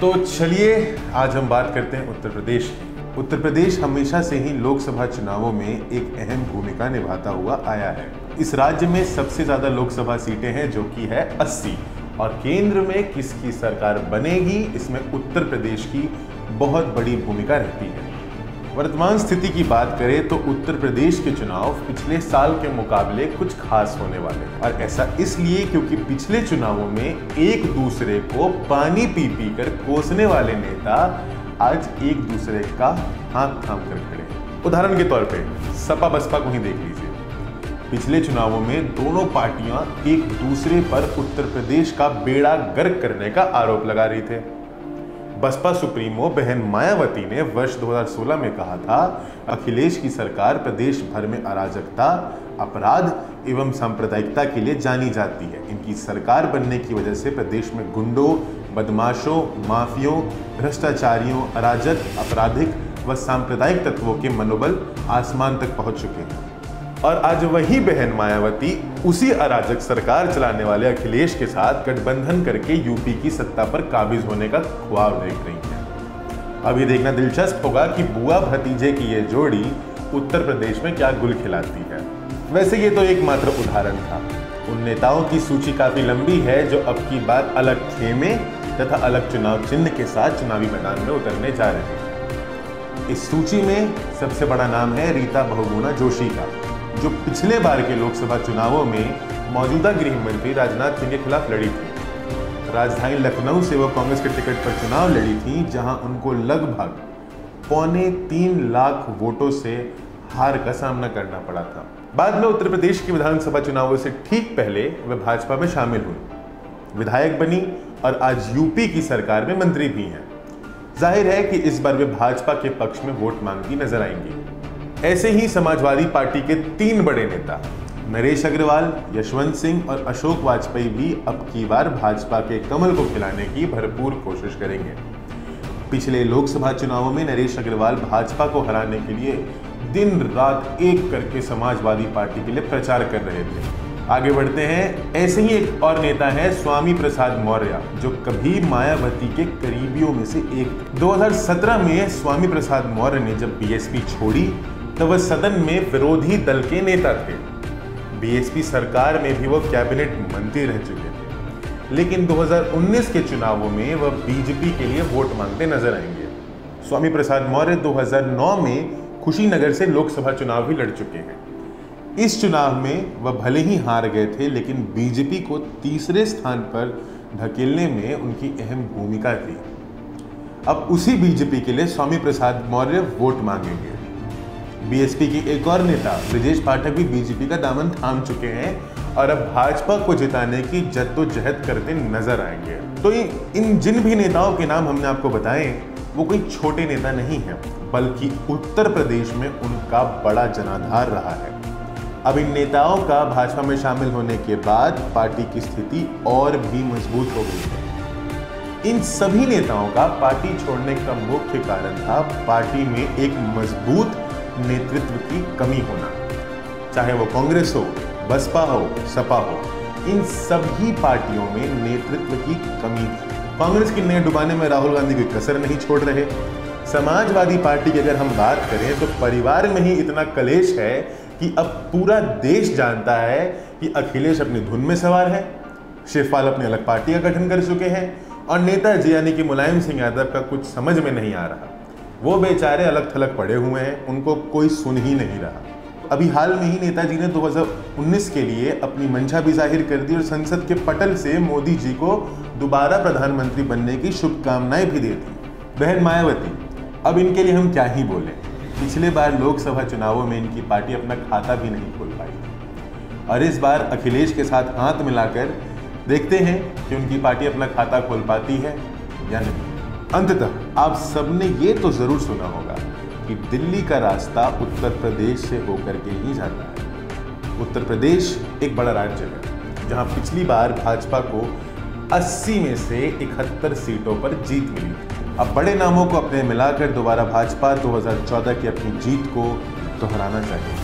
तो चलिए आज हम बात करते हैं उत्तर प्रदेश की। उत्तर प्रदेश हमेशा से ही लोकसभा चुनावों में एक अहम भूमिका निभाता हुआ आया है। इस राज्य में सबसे ज्यादा लोकसभा सीटें हैं जो कि है 80, और केंद्र में किसकी सरकार बनेगी इसमें उत्तर प्रदेश की बहुत बड़ी भूमिका रहती है। वर्तमान स्थिति की बात करें तो उत्तर प्रदेश के चुनाव पिछले साल के मुकाबले कुछ खास होने वाले हैं, और ऐसा इसलिए क्योंकि पिछले चुनावों में एक दूसरे को पानी पी पी कर कोसने वाले नेता आज एक दूसरे का हाथ थाम कर खड़े हैं। उदाहरण के तौर पे सपा बसपा को ही देख लीजिए। पिछले चुनावों में दोनों पार्टियां एक दूसरे पर उत्तर प्रदेश का बेड़ा गर्क करने का आरोप लगा रही थे। बसपा सुप्रीमो बहन मायावती ने वर्ष 2016 में कहा था, अखिलेश की सरकार प्रदेश भर में अराजकता, अपराध एवं सांप्रदायिकता के लिए जानी जाती है। इनकी सरकार बनने की वजह से प्रदेश में गुंडों, बदमाशों, माफियों, भ्रष्टाचारियों, अराजक, आपराधिक व सांप्रदायिक तत्वों के मनोबल आसमान तक पहुंच चुके हैं। और आज वही बहन मायावती उसी अराजक सरकार चलाने वाले अखिलेश के साथ गठबंधन करके यूपी की सत्ता पर काबिज होने का ख्वाब देख रही हैं। अब ये देखना दिलचस्प होगा कि बुआ भतीजे की ये जोड़ी उत्तर प्रदेश में क्या गुल खिलाती है। वैसे ये तो एकमात्र उदाहरण था। उन नेताओं की सूची काफी लंबी है जो अब की बार अलग खेमे तथा अलग चुनाव चिन्ह के साथ चुनावी मैदान में उतरने जा रहे हैं। इस सूची में सबसे बड़ा नाम है रीता बहुगुणा जोशी का, जो पिछले बार के लोकसभा चुनावों में मौजूदा गृह मंत्री राजनाथ सिंह के खिलाफ लड़ी थी। राजधानी लखनऊ से वो कांग्रेस के टिकट पर चुनाव लड़ी थी, जहां उनको लगभग 2.25 लाख वोटों से हार का सामना करना पड़ा था। बाद में उत्तर प्रदेश के विधानसभा चुनावों से ठीक पहले वह भाजपा में शामिल हुई, विधायक बनी और आज यूपी की सरकार में मंत्री भी हैं। जाहिर है कि इस बार वे भाजपा के पक्ष में वोट मांगती नजर आएंगी। ऐसे ही समाजवादी पार्टी के 3 बड़े नेता नरेश अग्रवाल, यशवंत सिंह और अशोक वाजपेयी भी अब की बार भाजपा के कमल को खिलाने की भरपूर कोशिश करेंगे। पिछले लोकसभा चुनावों में नरेश अग्रवाल भाजपा को हराने के लिए दिन रात एक करके समाजवादी पार्टी के लिए प्रचार कर रहे थे। आगे बढ़ते हैं। ऐसे ही एक और नेता है स्वामी प्रसाद मौर्य, जो कभी मायावती के करीबियों में से एक थे। 2017 में स्वामी प्रसाद मौर्य ने जब बीएसपी छोड़ी तब वह सदन में विरोधी दल के नेता थे। बीएसपी सरकार में भी वो कैबिनेट मंत्री रह चुके थे, लेकिन 2019 के चुनावों में वह बीजेपी के लिए वोट मांगते नजर आएंगे। स्वामी प्रसाद मौर्य 2009 में कुशीनगर से लोकसभा चुनाव भी लड़ चुके हैं। इस चुनाव में वह भले ही हार गए थे, लेकिन बीजेपी को तीसरे स्थान पर ढकेलने में उनकी अहम भूमिका थी। अब उसी बीजेपी के लिए स्वामी प्रसाद मौर्य वोट मांगेंगे। बीएसपी के एक और नेता ब्रजेश पाठक भी बीजेपी का दामन थाम चुके हैं और अब भाजपा को जिताने की जद्दोजहद करते नजर आएंगे। तो इन जिन भी नेताओं के नाम हमने आपको बताए वो कोई छोटे नेता नहीं है, बल्कि उत्तर प्रदेश में उनका बड़ा जनाधार रहा है। अब इन नेताओं का भाजपा में शामिल होने के बाद पार्टी की स्थिति और भी मजबूत हो गई है। इन सभी नेताओं का पार्टी छोड़ने का मुख्य कारण था पार्टी में एक मजबूत नेतृत्व की कमी होना। चाहे वो कांग्रेस हो, बसपा हो, सपा हो, इन सभी पार्टियों में नेतृत्व की कमी थी। कांग्रेस की नए डुबाने में राहुल गांधी कोई कसर नहीं छोड़ रहे। समाजवादी पार्टी की अगर हम बात करें तो परिवार में ही इतना कलेश है कि अब पूरा देश जानता है कि अखिलेश अपनी धुन में सवार है, शिवपाल अपनी अलग पार्टी का गठन कर चुके हैं और नेताजी यानी कि मुलायम सिंह यादव का कुछ समझ में नहीं आ रहा। वो बेचारे अलग थलग पड़े हुए हैं, उनको कोई सुन ही नहीं रहा। अभी हाल में ही नेताजी ने 2019 के लिए अपनी मंशा भी जाहिर कर दी और संसद के पटल से मोदी जी को दोबारा प्रधानमंत्री बनने की शुभकामनाएं भी दे दी। बहन मायावती, अब इनके लिए हम क्या ही बोले। पिछले बार लोकसभा चुनावों में इनकी पार्टी अपना खाता भी नहीं खोल पाई और इस बार अखिलेश के साथ हाथ मिलाकर देखते हैं कि उनकी पार्टी अपना खाता खोल पाती है या नहीं। अंततः आप सबने ये तो जरूर सुना होगा कि दिल्ली का रास्ता उत्तर प्रदेश से होकर के ही जाता है। उत्तर प्रदेश एक बड़ा राज्य है जहां पिछली बार भाजपा को 80 में से 71 सीटों पर जीत मिली। अब बड़े नामों को अपने मिलाकर दोबारा भाजपा 2014 की अपनी जीत को दोहराना चाहिए।